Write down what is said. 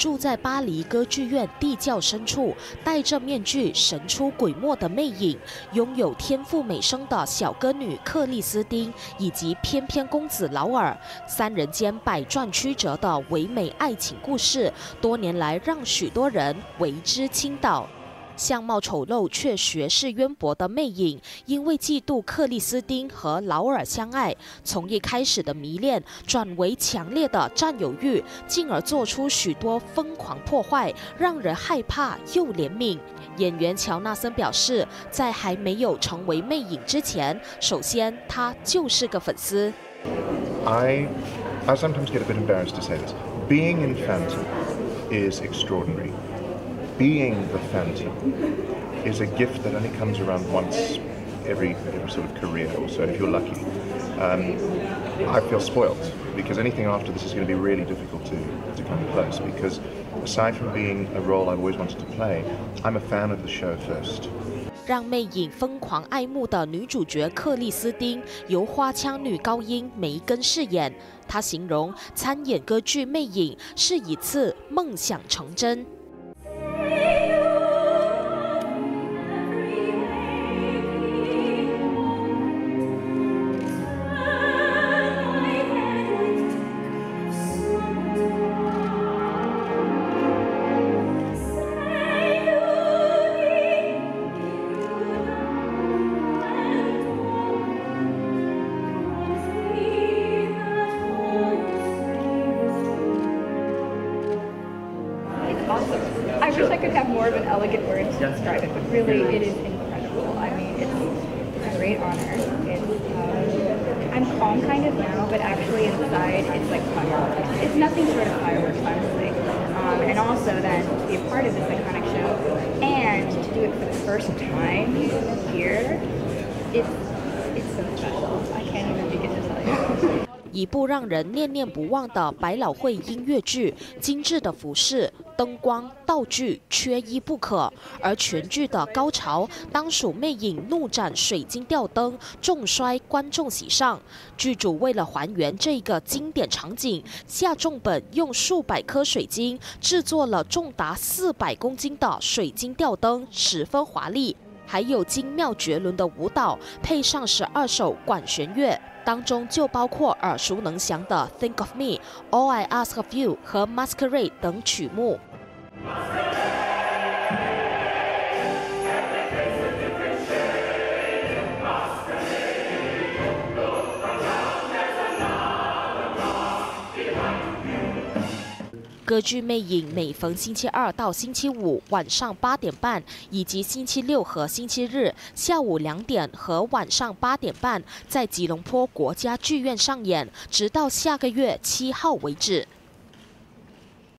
住在巴黎歌剧院地窖深处，戴着面具神出鬼没的魅影，拥有天赋美声的小歌女克莉斯汀，以及翩翩公子劳尔，三人间百转曲折的唯美爱情故事，多年来让许多人为之倾倒。相貌丑陋却学识渊博的魅影，因为嫉妒克莉斯汀和劳尔相爱，从一开始的迷恋转为强烈的占有欲，进而做出许多疯狂破坏，让人害怕又怜悯。演员乔纳森表示，在还没有成为魅影之前，首先他就是个粉丝。 I sometimes get a bit embarrassed to say this. Being in Phantom is extraordinary. Being the Phantom is a gift that only comes around once every sort of career or so, if you're lucky. I feel spoilt because anything after this is going to be really difficult to come close because aside from being a role I've always wanted to play, I'm a fan of the show first. 让魅影疯狂爱慕的女主角克莉斯汀由花腔女高音梅根饰演。她形容参演歌剧《魅影》是一次梦想成真。 Awesome. I wish I could have more of an elegant word to describe it, but really it is incredible. I mean, it's a great honor. I'm calm kind of now, but actually inside it's like fireworks. It's nothing short of fireworks, honestly. And also then to be a part of this iconic show and to do it for the first time here, it's so special. I can't even begin to tell you. 一部让人念念不忘的百老汇音乐剧，精致的服饰、灯光、道具缺一不可。而全剧的高潮当属魅影怒斩水晶吊灯，重摔观众席上。剧组为了还原这个经典场景，下重本用数百颗水晶制作了重达400公斤的水晶吊灯，十分华丽。还有精妙绝伦的舞蹈，配上12首管弦乐。当中就包括耳熟能详的《Think of Me》、《All I Ask of You》和《Masquerade》等曲目。歌剧《魅影》每逢星期2到星期5晚上8点半，以及星期6和星期日下午2点和晚上8点半，在吉隆坡国家剧院上演，直到下个月7号为止。